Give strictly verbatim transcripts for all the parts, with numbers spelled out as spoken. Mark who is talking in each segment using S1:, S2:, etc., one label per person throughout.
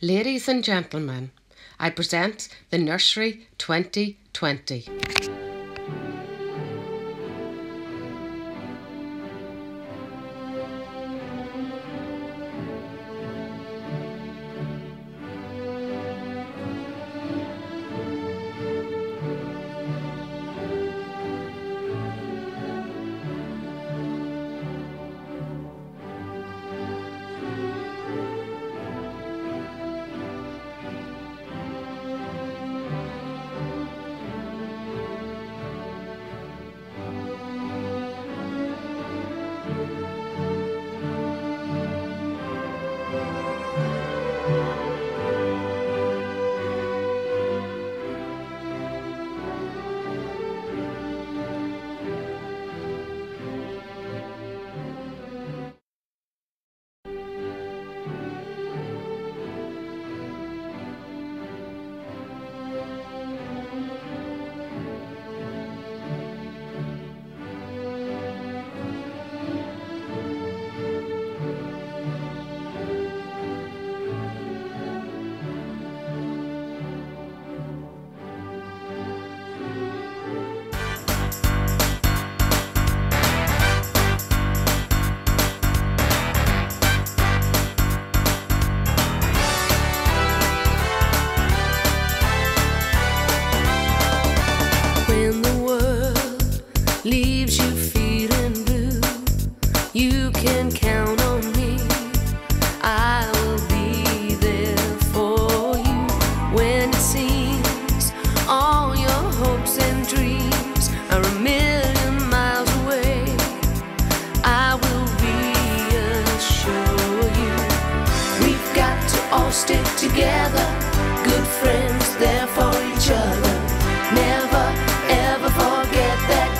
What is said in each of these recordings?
S1: Ladies and gentlemen, I present the Nursery twenty twenty.
S2: Leaves you feeling blue, you can count on me. I will be there for you when it seems all your hopes and dreams are a million miles away. I will reassure you we've got to all stick together, good friends there for each other. Never ever forget that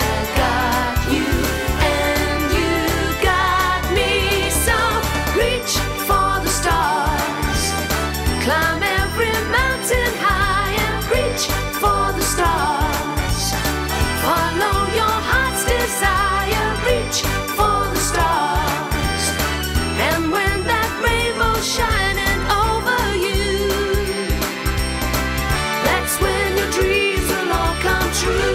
S2: climb every mountain high and reach for the stars. Follow your heart's desire, reach for the stars. And when that rainbow's shining over you, that's when your dreams will all come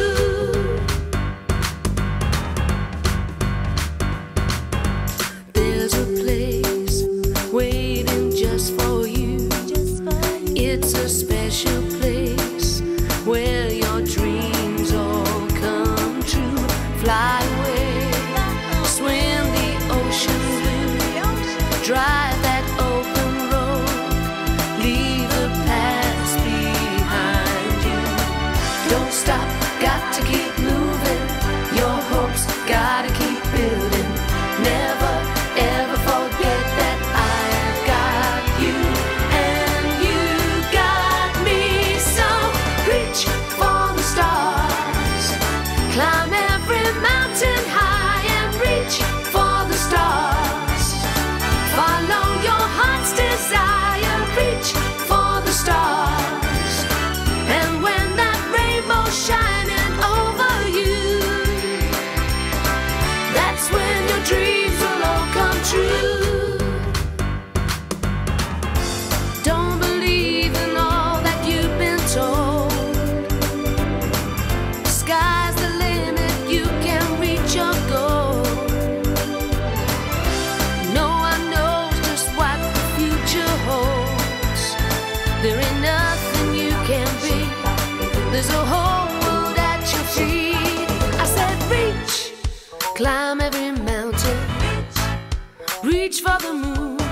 S2: true. There's a place waiting just for you. It's a special place where your dreams all come true. Fly away, swim the ocean blue, drive that open road, leave the past behind you. Don't stop, got to keep moving, your hopes gotta keep building. Never ever forget that I've got you. Climb every mountain high and reach for the stars. Follow your heart's desire, reach for the stars. And when that rainbow's shining over you, that's when your dreams will all come true. Don't believe in all that you've been told. Sky's the limit, you can reach your goal. No one knows just what the future holds. There ain't nothing you can be. There's a whole world at your feet. I said reach, climb every mountain, reach for the moon.